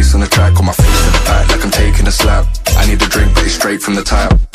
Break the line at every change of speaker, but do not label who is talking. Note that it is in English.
bass on the track, on my face to the back like I'm taking a slap. I need a drink but it's straight from the tap.